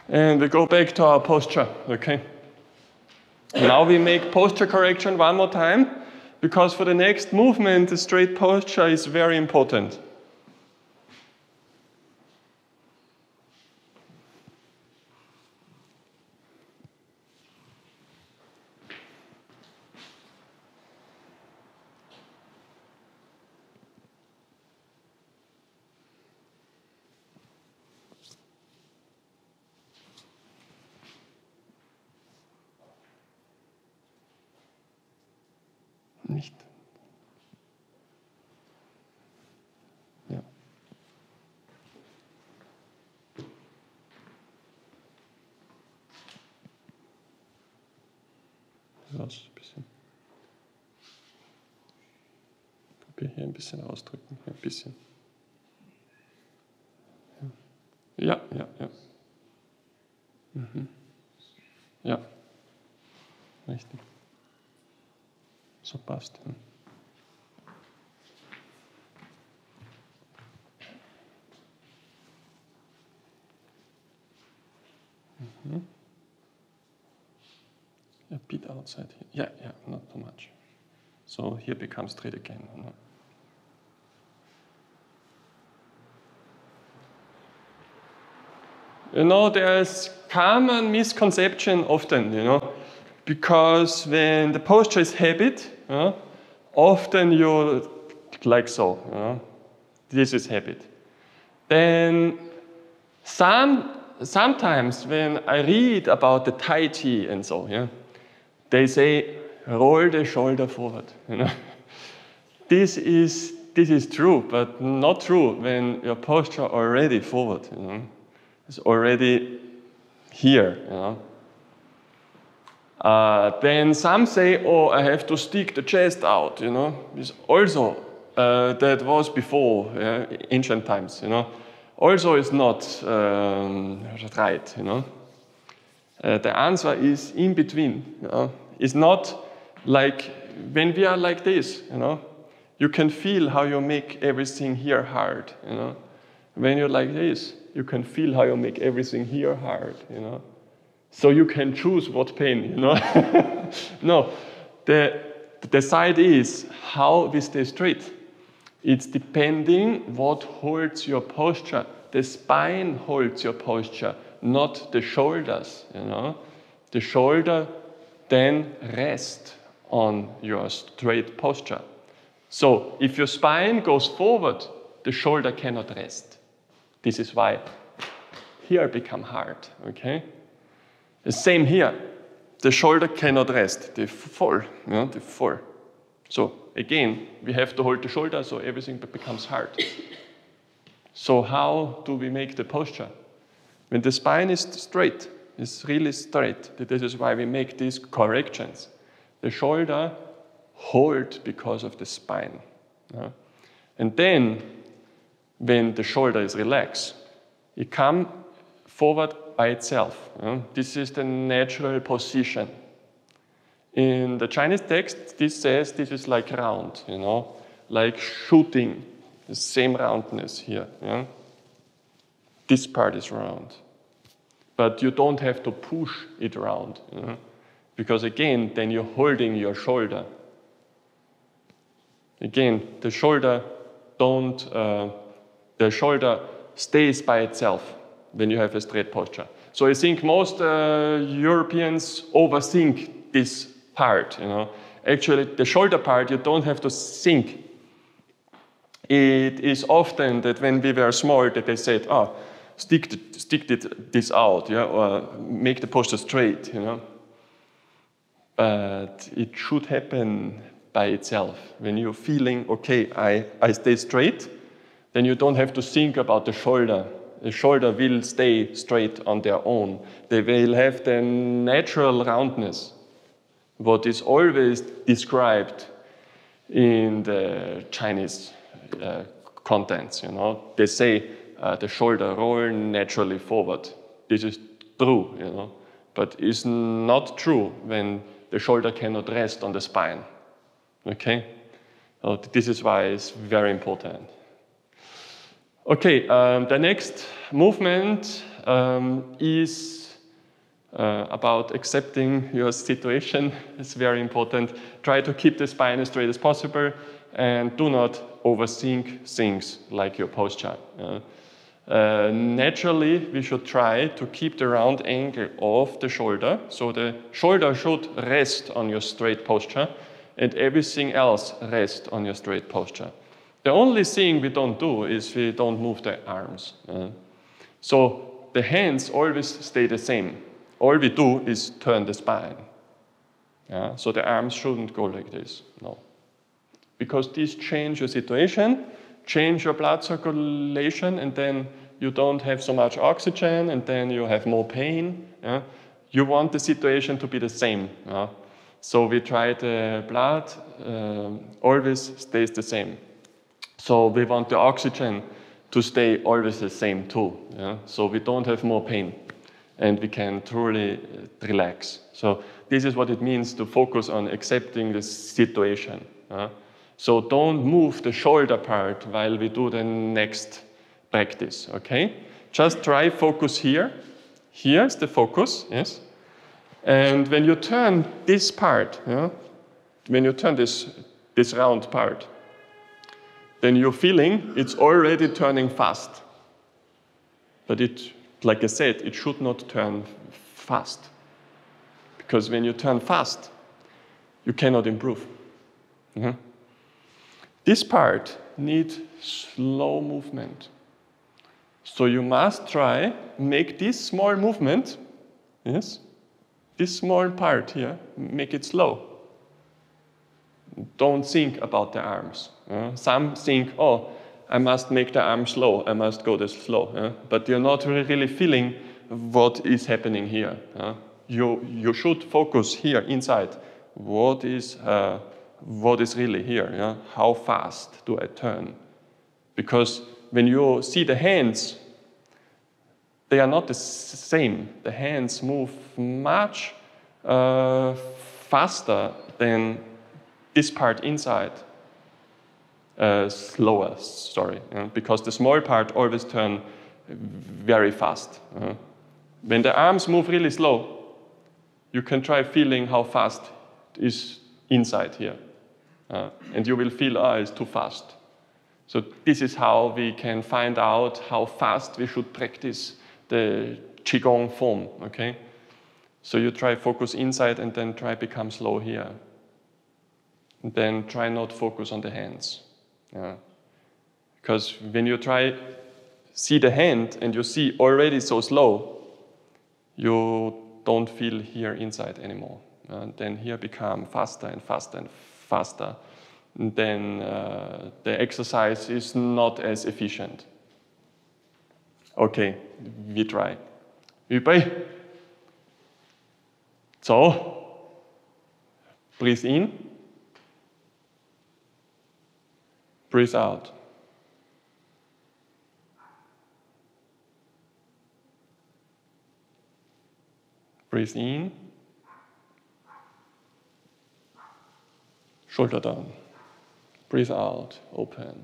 And we go back to our posture, okay? Now we make posture correction one more time, because for the next movement, the straight posture is very important. Nicht. Ja. Raus ein bisschen. Probier hier ein bisschen ausdrücken. Ein bisschen. Ja, ja, ja. Mhm. Ja. Richtig. So passt. Mhm. A bit outside here. Yeah, yeah, not too much. So here becomes straight again. No? You know, there's common misconception often, you know, because when the posture is habit, often you're like so, you know, this is habit. Then sometimes when I read about the Tai Chi and so, yeah, they say roll the shoulder forward. You know, this is true, but not true when your posture already forward. You know, it's already here. You know. Then some say, oh, I have to stick the chest out. You know, it's also that was before ancient times. You know, also is not right. You know, the answer is in between. You know? It's not like when we are like this. You know, you can feel how you make everything here hard. You know, when you're like this, you can feel how you make everything here hard. You know. So you can choose what pain, you know. No, the side is how we stay straight. It's depending what holds your posture. The spine holds your posture, not the shoulders, you know. The shoulder then rest on your straight posture. So if your spine goes forward, the shoulder cannot rest. This is why here become hard, okay? The same here. The shoulder cannot rest. They fall. You know, they fall. So again, we have to hold the shoulder so everything becomes hard. So how do we make the posture? When the spine is straight, it's really straight. This is why we make these corrections. The shoulder hold because of the spine. And then, when the shoulder is relaxed, it comes forward by itself. This is the natural position. In the Chinese text, this says this is like round, you know, like shooting, the same roundness here. Yeah? This part is round. But you don't have to push it round, you know? Because again, then you're holding your shoulder. Again, the shoulder stays by itself when you have a straight posture. So I think most Europeans overthink this part, you know. Actually, the shoulder part, you don't have to think. It is often that when we were small that they said, oh, stick this out, yeah, or make the posture straight, you know. But it should happen by itself. When you're feeling, okay, I stay straight, then you don't have to think about the shoulder. The shoulder will stay straight on their own. They will have the natural roundness, what is always described in the Chinese contents. You know, they say the shoulder roll naturally forward. This is true, you know, but it's not true when the shoulder cannot rest on the spine. Okay, so this is why it's very important. Okay, the next movement is about accepting your situation. It's very important. Try to keep the spine as straight as possible and do not overthink things like your posture. Naturally, we should try to keep the round angle of the shoulder, so the shoulder should rest on your straight posture and everything else rest on your straight posture. The only thing we don't do is we don't move the arms. So the hands always stay the same. All we do is turn the spine. So the arms shouldn't go like this, no. Because these change your situation, change your blood circulation, and then you don't have so much oxygen, and then you have more pain. You want the situation to be the same. So we try the blood always stays the same. So we want the oxygen to stay always the same too. So we don't have more pain, and we can truly relax. So this is what it means to focus on accepting the situation. So don't move the shoulder part while we do the next practice, okay? Just try focus here. Here's the focus, yes? And when you turn this part, when you turn this round part, then you're feeling it's already turning fast. But it, like I said, it should not turn fast. Because when you turn fast, you cannot improve. This part needs slow movement. So you must try make this small movement, yes, this small part here, make it slow. Don't think about the arms. Some think, oh, I must make the arm slow, I must go this slow. But you're not really feeling what is happening here. You should focus here inside. What is really here? How fast do I turn? Because when you see the hands, they are not the same. The hands move much faster than this part inside. Slower, sorry, because the small part always turn very fast. When the arms move really slow, you can try feeling how fast it is inside here. And you will feel, it's too fast. So this is how we can find out how fast we should practice the Qigong form, okay? So you try focus inside and then try become slow here. And then try not focus on the hands. Because when you try see the hand and you see already so slow, you don't feel here inside anymore. And then here become faster and faster and faster. And then the exercise is not as efficient. Okay, we try. 预备. So, breathe in. Breathe out. Breathe in. Shoulder down. Breathe out, open.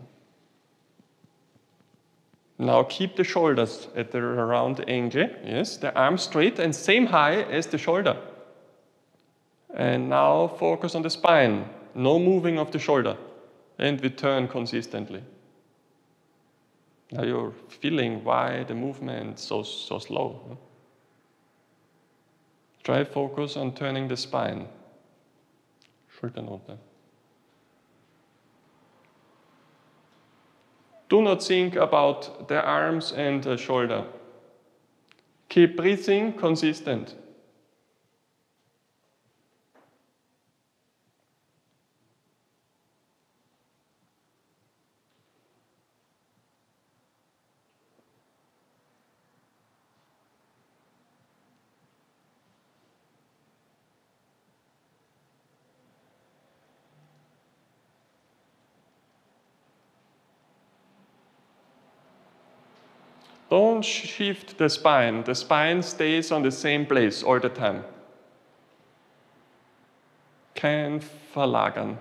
Now keep the shoulders at the round angle. Yes, the arms straight and same high as the shoulder. And now focus on the spine. No moving of the shoulder. And we turn consistently. Now you're feeling why the movement so slow. Try focus on turning the spine. Schultern runter. Do not think about the arms and the shoulder. Keep breathing consistent. Don't shift the spine. The spine stays on the same place all the time. Kein Verlagern.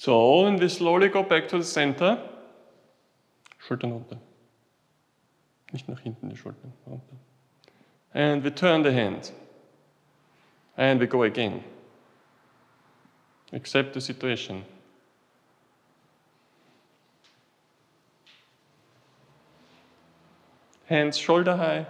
So, and we slowly go back to the center. Schultern runter. Nicht nach hinten die Schultern, runter. And we turn the hand. And we go again. Accept the situation. Hands shoulder high.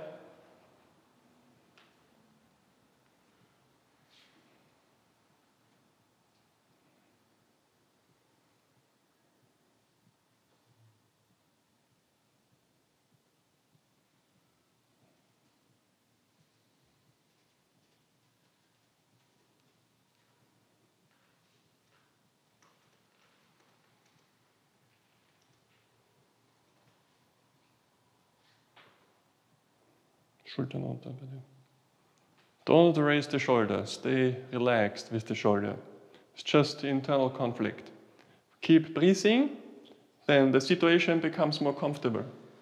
Schultern runter, bitte. Don't raise the shoulder. Stay relaxed with the shoulder. It's just the internal conflict. Keep breathing, then the situation becomes more comfortable.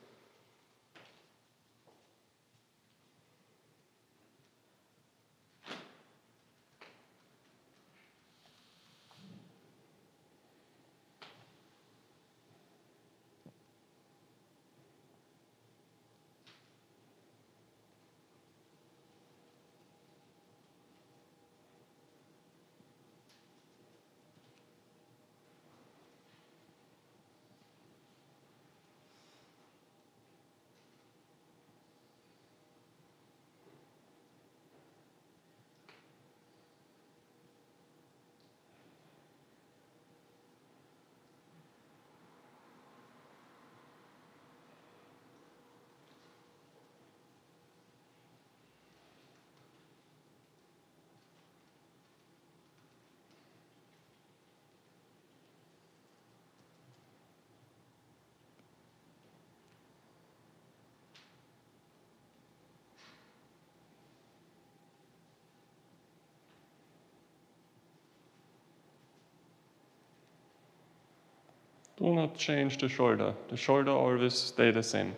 Do not change the shoulder. The shoulder always stay the same.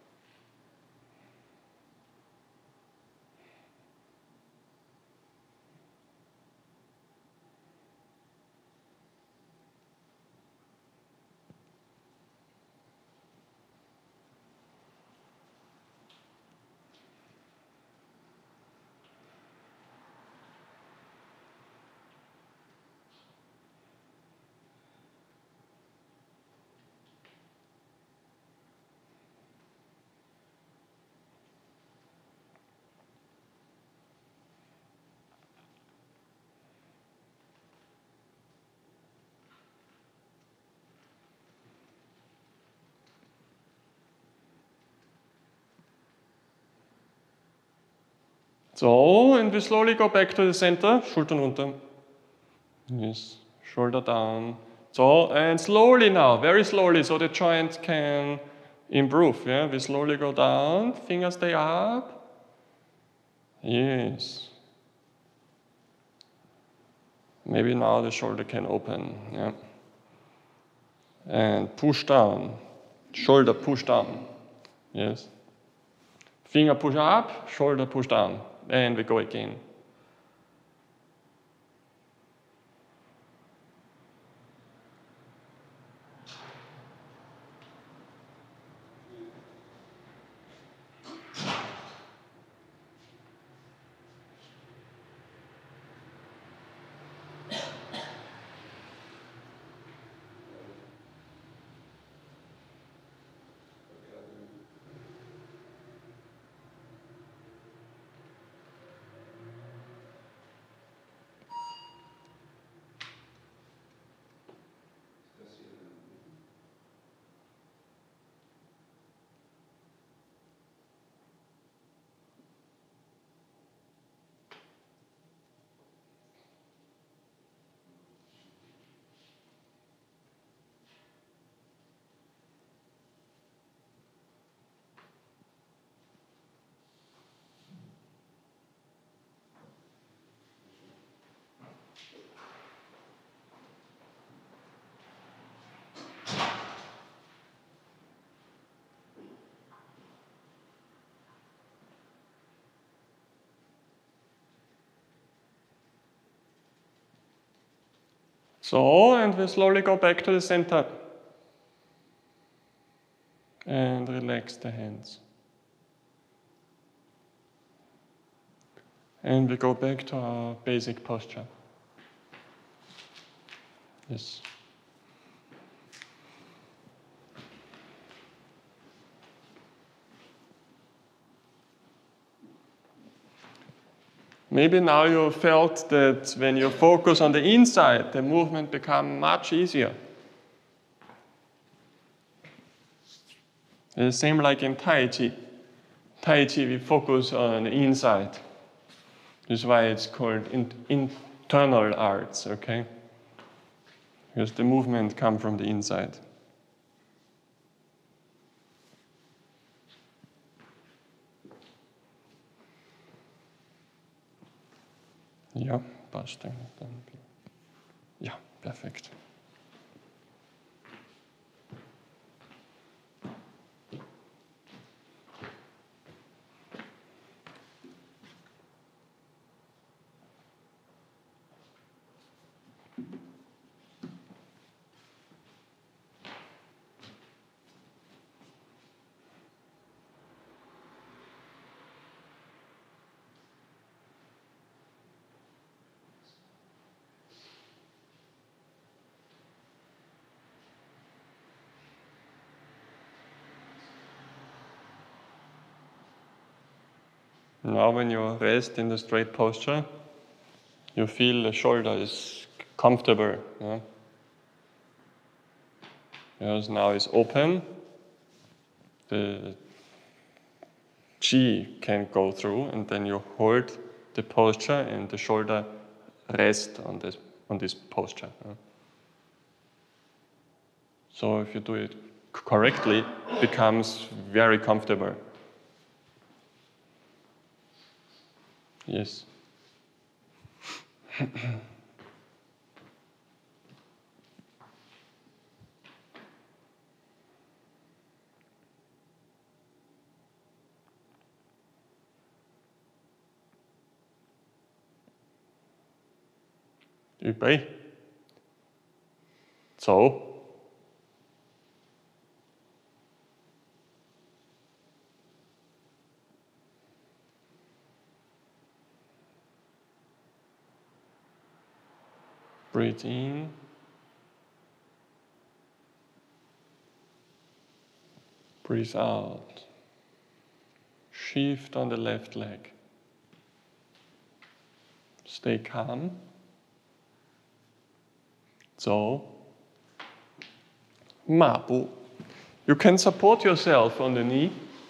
So, and we slowly go back to the center. Schultern runter. Yes, shoulder down. So, and slowly now, very slowly, so the joint can improve. Yeah, we slowly go down, fingers stay up. Yes. Maybe now the shoulder can open. Yeah. And push down. Shoulder push down. Yes. Finger push up, shoulder push down. And we go again. So, and we slowly go back to the center. And relax the hands. And we go back to our basic posture. Yes. Maybe now you felt that when you focus on the inside, the movement becomes much easier. The same like in Tai Chi. Tai Chi, we focus on the inside. This is why it's called internal arts, okay? Because the movement comes from the inside. Ja, passt. Ja, perfekt. Now when you rest in the straight posture, you feel the shoulder is comfortable. Yeah? Because now it's open, the chi can go through, and then you hold the posture and the shoulder rest on this posture. Yeah? So if you do it correctly, it becomes very comfortable. Yes. Übrig. So. Breathe in. Breathe out. Shift on the left leg. Stay calm. So, Mabu. You can support yourself on the knee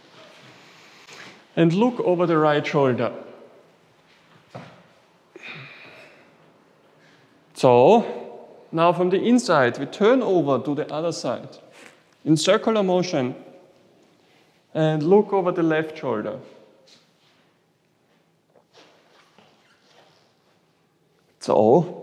and look over the right shoulder. So, now from the inside, we turn over to the other side in circular motion and look over the left shoulder. So,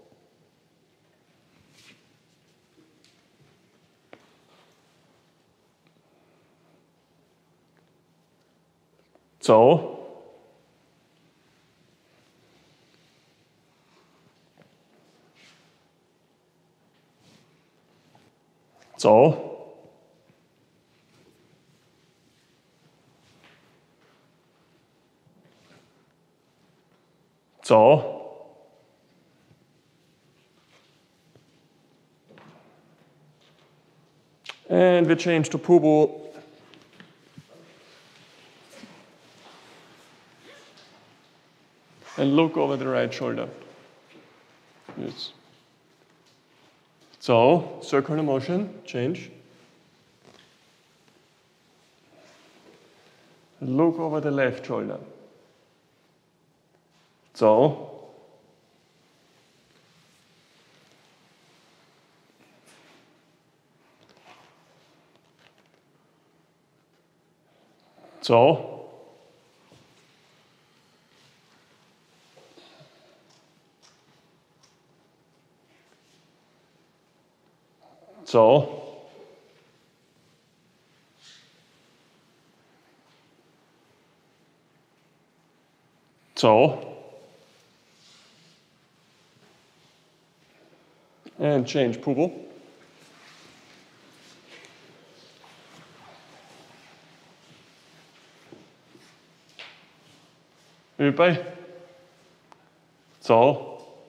and we change to Pubu. And look over the right shoulder. Yes. So, circular motion, change. Look over the left shoulder. So, And change pupil. Übei. So.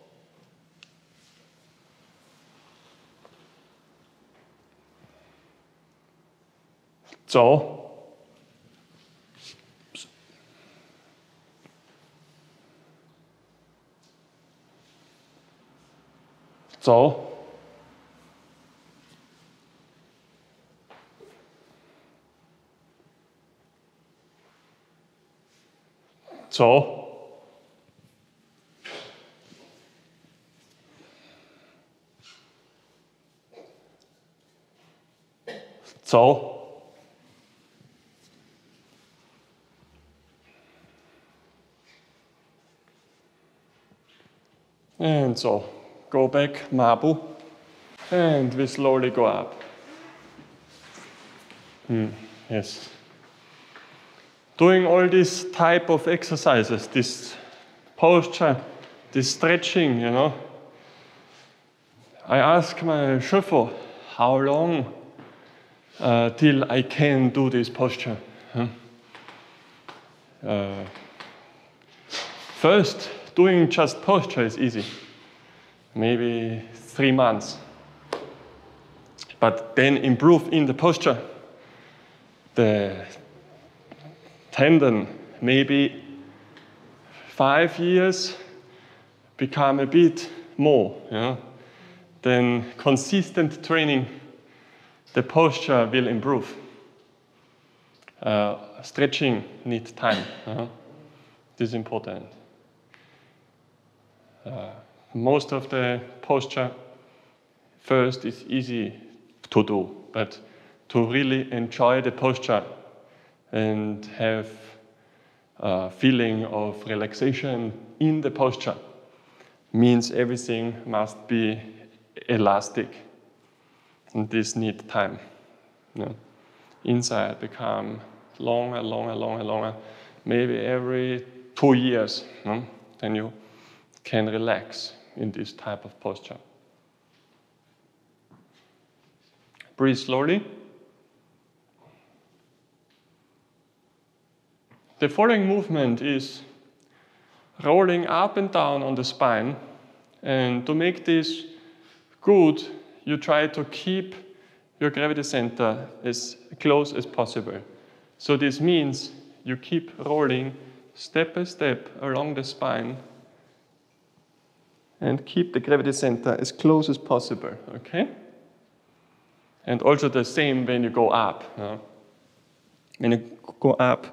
So. So. So. So. And so. Go back, Mabu. And we slowly go up. Yes. Doing all these type of exercises, this posture, this stretching, you know. I ask my chauffeur, how long till I can do this posture? First, doing just posture is easy. Maybe 3 months. But then improve in the posture. The tendon, maybe 5 years, become a bit more. Yeah? Then consistent training, the posture will improve. Stretching needs time. This is important. Most of the posture first is easy to do, but to really enjoy the posture and have a feeling of relaxation in the posture means everything must be elastic, and this needs time. Yeah. Inside become longer, maybe every 2 years. Then you can relax in this type of posture. Breathe slowly. The following movement is rolling up and down on the spine, and to make this good, you try to keep your gravity center as close as possible. So this means you keep rolling step by step along the spine and keep the gravity center as close as possible, okay? And also the same when you go up. When you go up,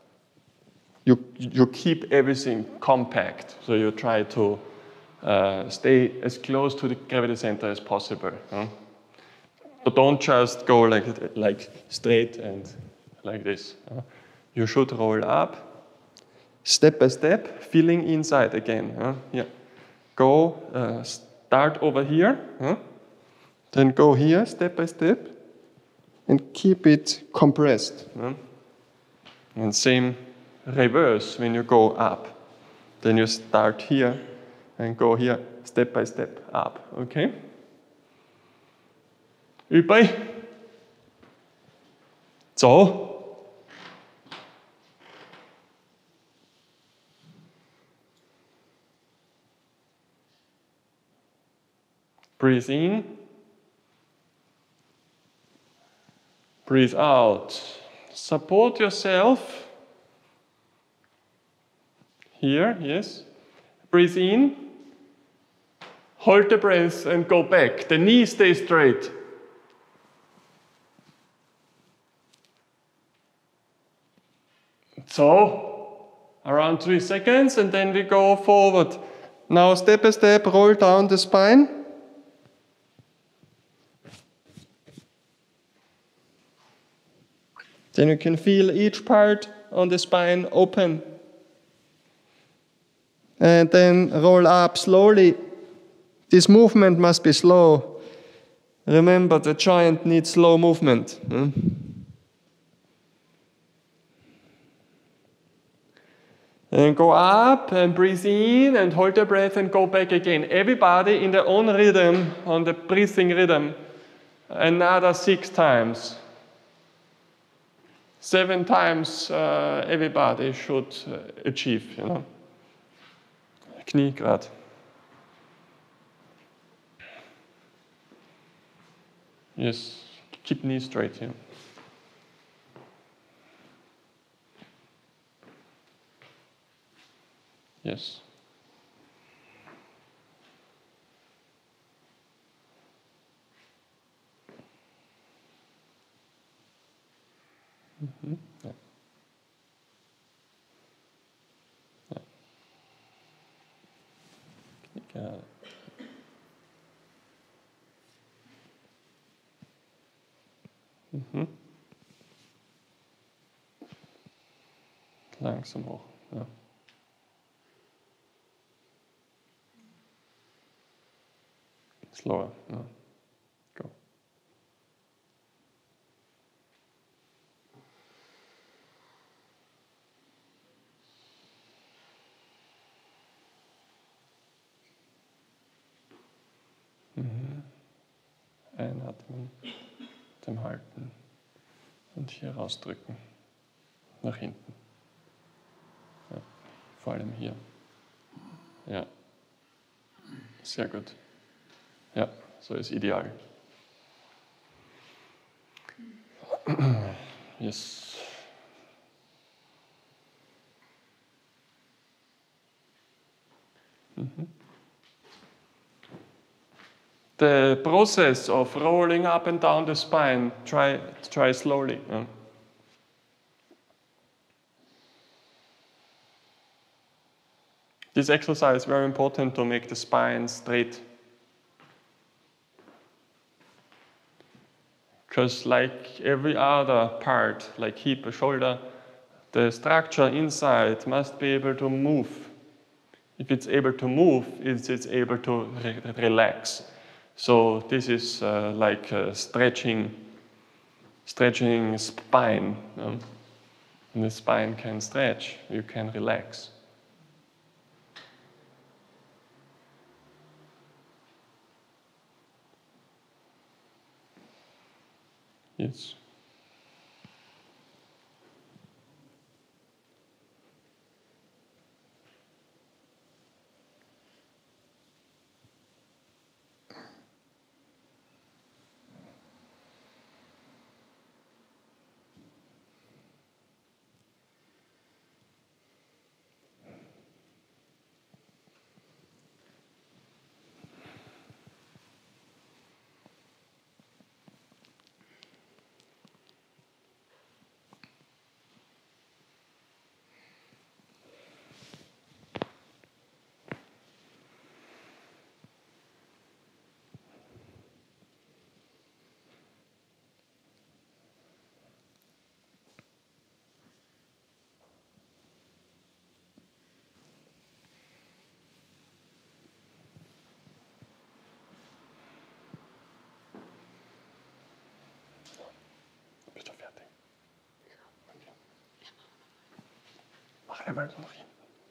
you keep everything compact. So you try to stay as close to the gravity center as possible. But don't just go like straight and like this. You should roll up, step by step, feeling inside again. Yeah. Go, start over here, then go here, step by step, and keep it compressed. And same reverse when you go up. Then you start here and go here, step by step up, okay? Übei. So. Breathe in. Breathe out. Support yourself. Here, yes. Breathe in. Hold the breath and go back. The knee stays straight. So, around 3 seconds, and then we go forward. Now, step by step, roll down the spine. Then you can feel each part on the spine open. And then roll up slowly. This movement must be slow. Remember, the joint needs slow movement. And go up and breathe in and hold the breath and go back again. Everybody in their own rhythm, on the breathing rhythm. Another 6 times. 7 times everybody should achieve, you know. Knie grad. Yes, keep knees straight here. Yes. Mm-hmm. Yeah. Yeah. Got it. Mhm. Langsam hoch. Ja. Slower. Ja. Go. Mhm. Einatmen, dem halten und hier rausdrücken. Nach hinten. Ja. Vor allem hier. Ja. Sehr gut. Ja, so ist ideal. Yes. Mhm. The process of rolling up and down the spine, try slowly. Yeah. This exercise is very important to make the spine straight. Because like every other part, like hip or shoulder, the structure inside must be able to move. If it's able to move, it's able to relax. So this is like stretching spine. And the spine can stretch, you can relax. Yes. Bist du fertig? Okay. Mach einmal noch hin.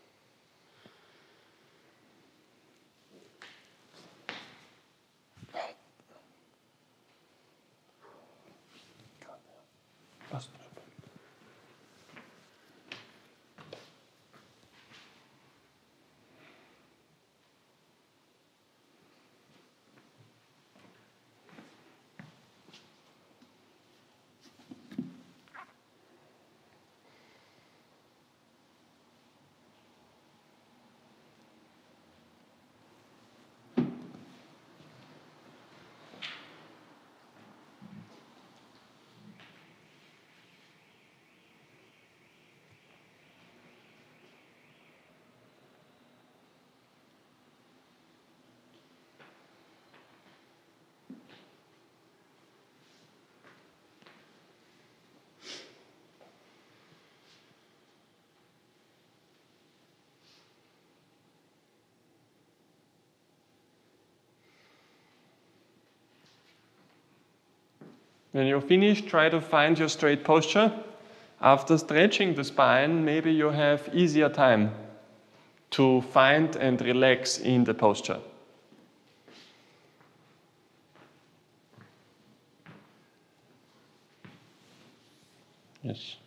Passt. When you're finished, try to find your straight posture After stretching the spine, maybe you have easier time to find and relax in the posture. Yes.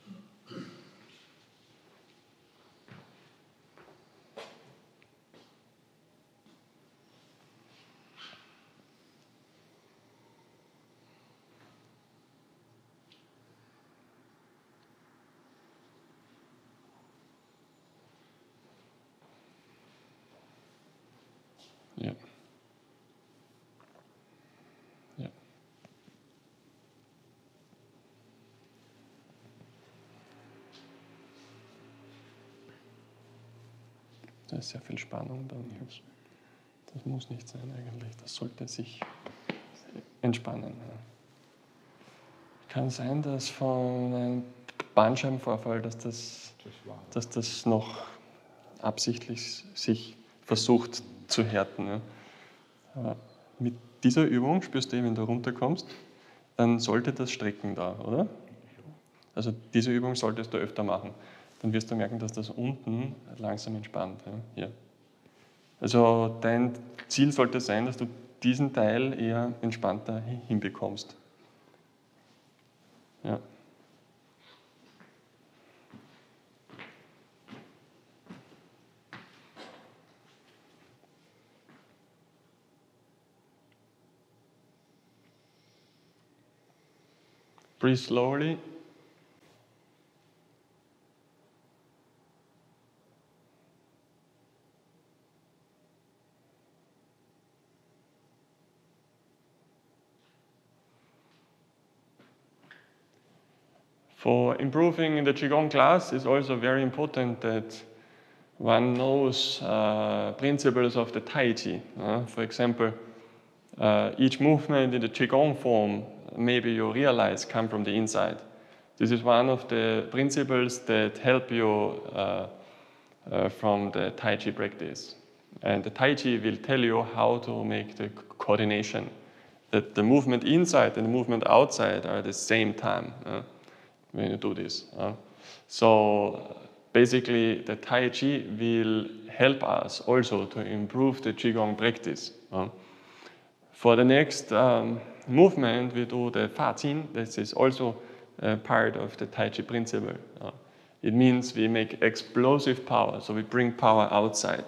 Ja. Ja. Da ist sehr viel Spannung dann. Das muss nicht sein eigentlich. Das sollte sich entspannen. Kann sein, dass von einem Bandscheibenvorfall, dass das noch absichtlich sich versucht zu härten. Ja. Aber mit dieser Übung spürst du, wenn du runterkommst, dann sollte das Strecken da, oder? Also diese Übung solltest du öfter machen. Dann wirst du merken, dass das unten langsam entspannt. Ja. Hier. Also dein Ziel sollte sein, dass du diesen Teil eher entspannter hinbekommst. Ja. Breathe slowly. For improving in the Qigong class, it's also very important that one knows principles of the Tai Chi. For example, each movement in the Qigong form, maybe you realize, come from the inside. This is one of the principles that help you from the Tai Chi practice. And the Tai Chi will tell you how to make the coordination, that the movement inside and the movement outside are at the same time when you do this. So basically, the Tai Chi will help us also to improve the Qigong practice. For the next movement, we do the Fa Qin. This is also part of the Tai Chi principle. It means we make explosive power, so we bring power outside.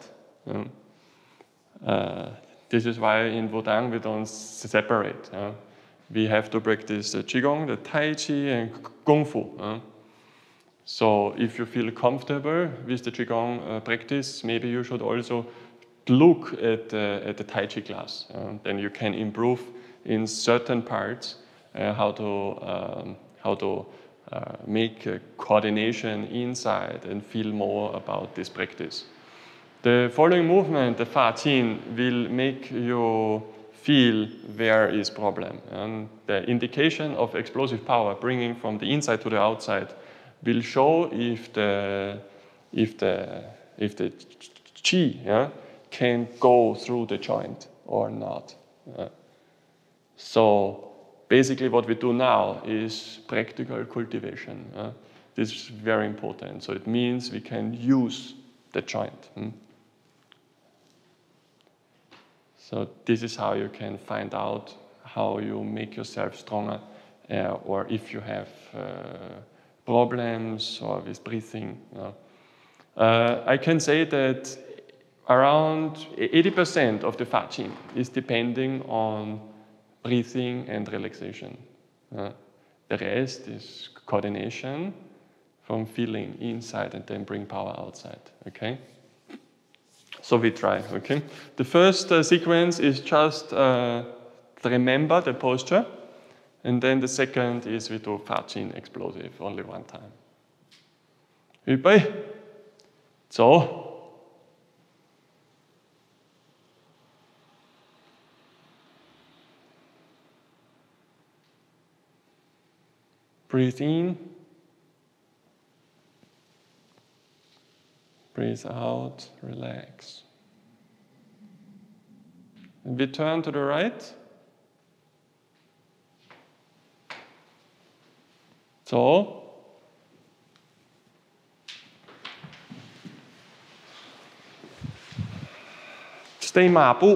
This is why in Wudang we don't separate. We have to practice the Qigong, the Tai Chi, and Kung Fu. So if you feel comfortable with the Qigong practice, maybe you should also look at the Tai Chi class. Then you can improve in certain parts how to make coordination inside and feel more about this practice. The following movement, the Fa Qin, will make you feel where is problem. And the indication of explosive power bringing from the inside to the outside will show if the qi can go through the joint or not. So basically what we do now is practical cultivation. This is very important. So it means we can use the joint. So this is how you can find out how you make yourself stronger or if you have problems or with breathing. I can say that around 80% of the Fa Qin is depending on breathing and relaxation. The rest is coordination from feeling inside and then bring power outside, okay? So we try, okay? The first sequence is just remember the posture, and then the second is we do Fa Qin explosive, only one time. Übei. So. Breathe in. Breathe out, relax. And we turn to the right. So, stay mabu.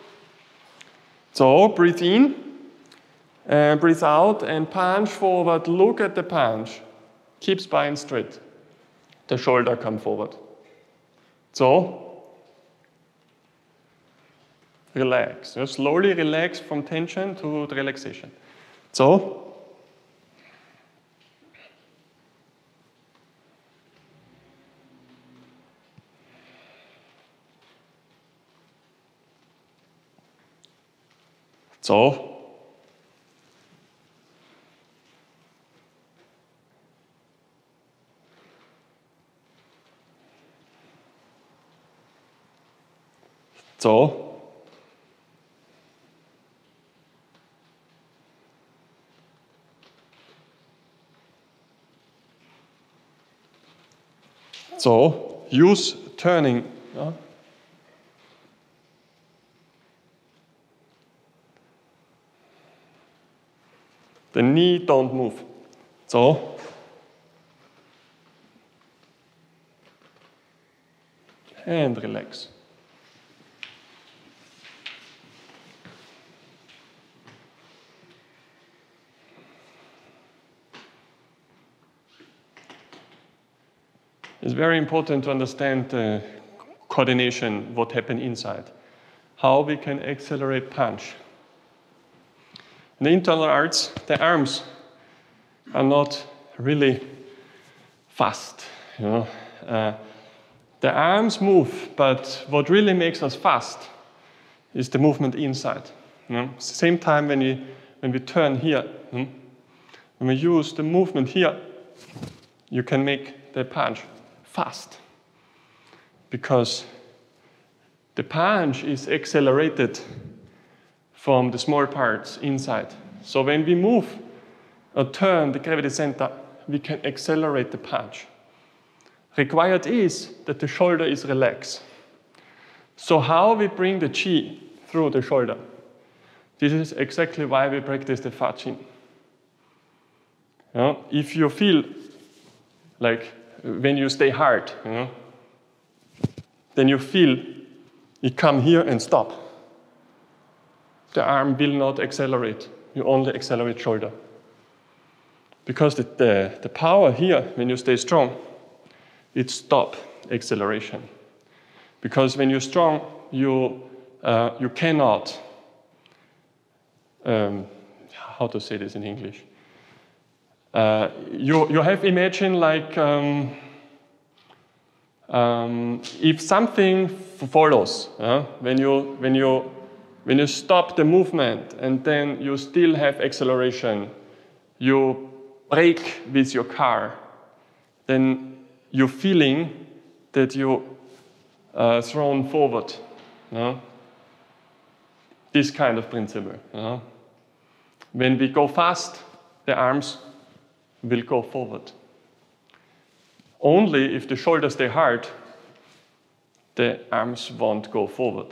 So breathe in, breathe out, and punch forward. Look at the punch. Keep spine straight. The shoulder come forward. So relax. You slowly relax from tension to relaxation. So so so so use turning. The knee don't move. So and relax. It's very important to understand the coordination, what happened inside, how we can accelerate punch. In the internal arts, the arms are not really fast. The arms move, but what really makes us fast is the movement inside. Same time when we turn here, when we use the movement here, you can make the punch fast, because the punch is accelerated from the small parts inside. So when we move or turn the gravity center, we can accelerate the punch. Required is that the shoulder is relaxed. So how we bring the chi through the shoulder? This is exactly why we practice the Fa Chin. If you feel like when you stay hard, then you feel it come here and stop. The arm will not accelerate. You only accelerate shoulder. Because the power here, when you stay strong, it stop acceleration. Because when you're strong, you cannot, how to say this in English? You have imagined like if something follows, when you stop the movement and then you still have acceleration, you brake with your car, then you're feeling that you're thrown forward. This kind of principle. When we go fast, the arms will go forward. Only if the shoulders stay hard, the arms won't go forward.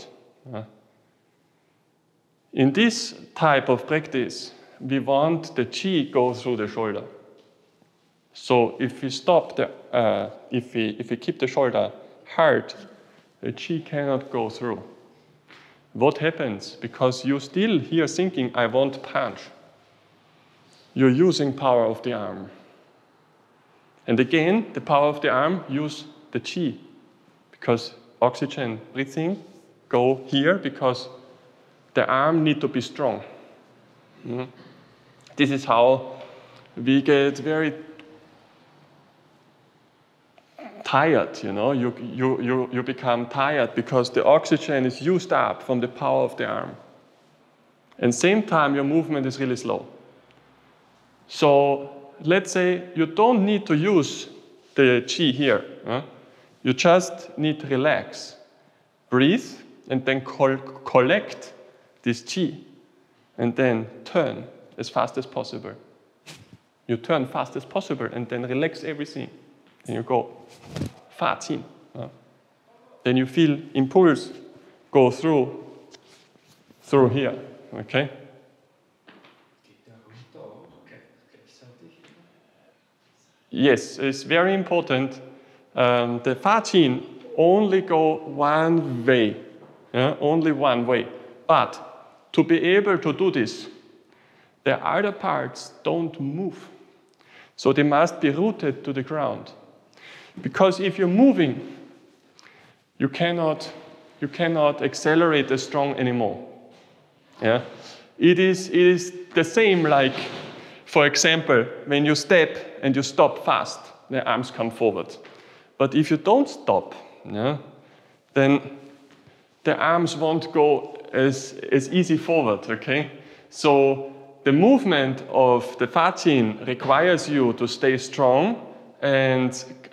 In this type of practice, we want the chi go through the shoulder. So if we stop if we keep the shoulder hard, the chi cannot go through. What happens? Because you still here thinking, I want punch. You're using power of the arm. And again, the power of the arm use the chi, because oxygen breathing go here because the arm need to be strong. This is how we get very tired, you become tired because the oxygen is used up from the power of the arm. And same time, your movement is really slow. So let's say you don't need to use the chi here. You just need to relax, breathe, and then collect this chi, and then turn as fast as possible. You turn fast as possible, and then relax everything. And you go Fa Chin. Then you feel impulse go through here. Okay? Yes, it's very important. The Fa Chin only go one way. Yeah? Only one way. But to be able to do this, the other parts don't move. So they must be rooted to the ground. Because if you're moving, you cannot accelerate as strong anymore. Yeah? It is the same like, for example, when you step and you stop fast, the arms come forward. But if you don't stop, yeah, then the arms won't go as easy forward, okay? So the movement of the Fatin requires you to stay strong and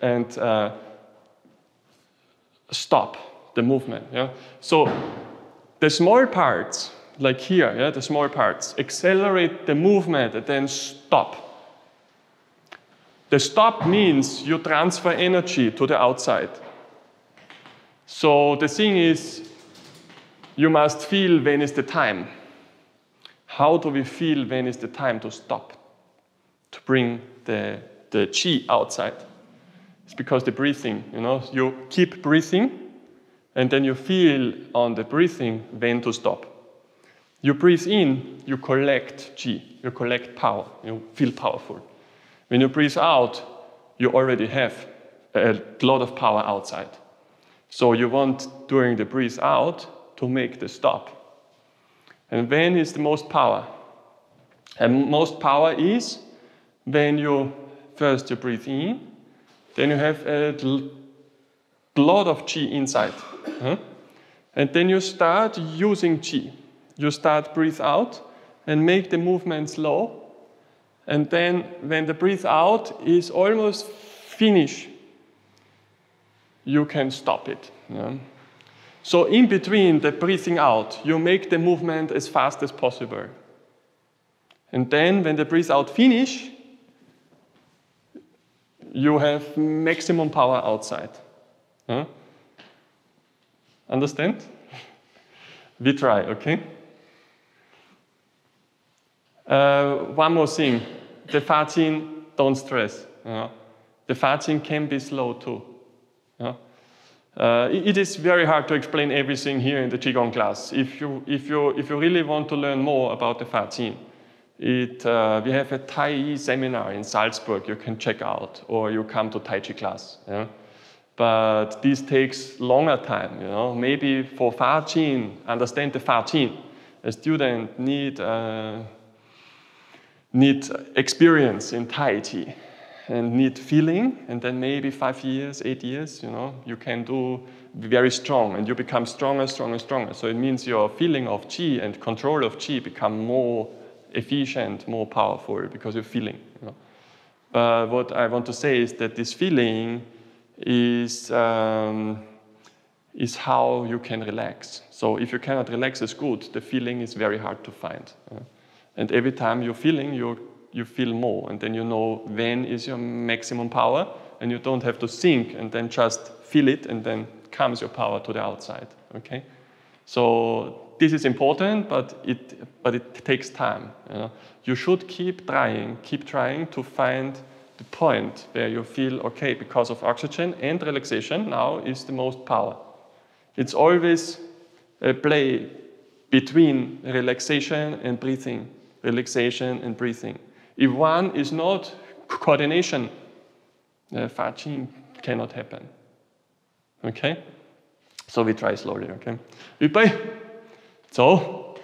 stop the movement. Yeah? So the small parts, like here, yeah, the small parts, accelerate the movement and then stop. The stop means you transfer energy to the outside. So the thing is, you must feel when is the time. How do we feel when is the time to stop, to bring the chi outside? It's because the breathing, you keep breathing, and then you feel on the breathing when to stop. You breathe in, you collect chi, you collect power, you feel powerful. When you breathe out, you already have a lot of power outside. So you want, during the breathe out, to make the stop. And when is the most power? And most power is when you breathe in, then you have a lot of chi inside. Huh? And then you start using chi. You start breathe out and make the movement slow. And then when the breathe out is almost finished, you can stop it. Yeah? So in between the breathing out, you make the movement as fast as possible. And then when the breathe out finish, you have maximum power outside. Huh? Understand? We try, okay? One more thing. The Fatin, don't stress. The Fatin can be slow too. It is very hard to explain everything here in the Qigong class. If you really want to learn more about the Fatin, we have a Tai seminar in Salzburg you can check out, or you come to Tai Chi class. Yeah? But this takes longer time. Maybe for Fatin, understand the Fatin, a student need experience in Tai Chi and need feeling, and then maybe 5 years, 8 years, you can do very strong, and you become stronger, stronger, stronger. So it means your feeling of chi and control of chi become more efficient, more powerful, because you're feeling. But what I want to say is that this feeling is how you can relax. So if you cannot relax as good, the feeling is very hard to find. And every time you're feeling, you feel more, and then you know when is your maximum power, and you don't have to think, and then just feel it, and then comes your power to the outside. Okay, so this is important, but it takes time. You should keep trying to find the point where you feel okay because of oxygen and relaxation. Now is the most power. It's always a play between relaxation and breathing. Relaxation and breathing. If one is not coordination, Fatin cannot happen. Okay? So we try slowly, okay? Übei. So.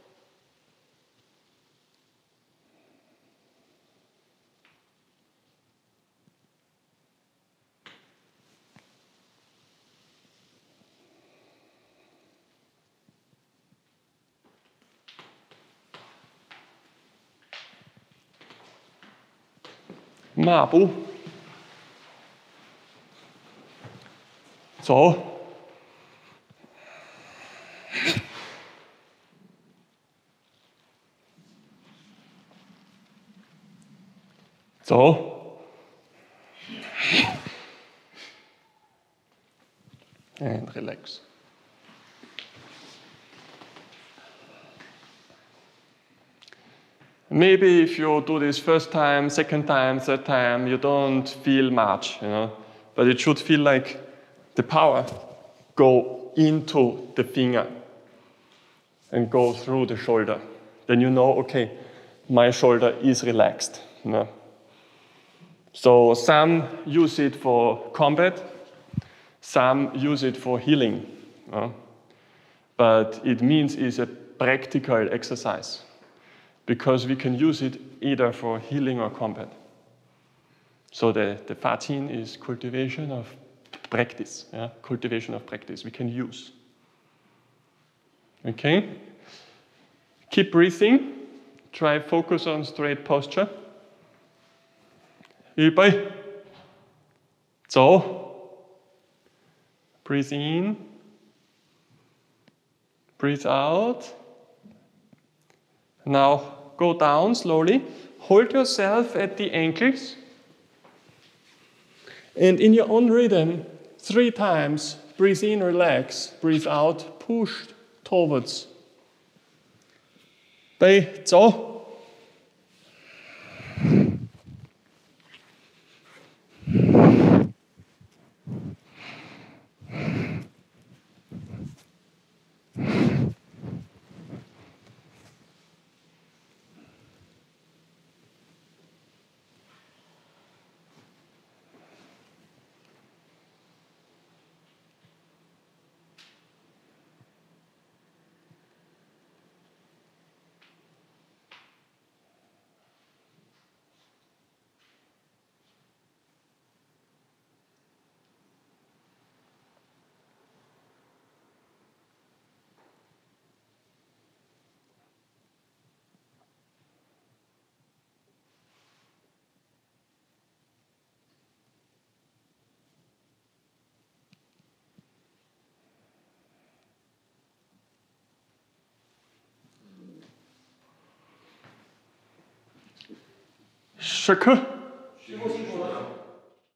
Mabu. So. So. And relax. Maybe if you do this first time, second time, third time, you don't feel much, but it should feel like the power go into the finger and go through the shoulder. Then you know, okay, my shoulder is relaxed. No? So some use it for combat, some use it for healing. No? But it means it's a practical exercise because we can use it either for healing or combat. So the Fatin is cultivation of practice, yeah? Cultivation of practice we can use. Okay? Keep breathing. Try focus on straight posture. 预备，走。Breathe in. Breathe out. Now go down slowly. Hold yourself at the ankles. And in your own rhythm, 3 times, breathe in, relax. Breathe out, push towards. 备，走。Chacun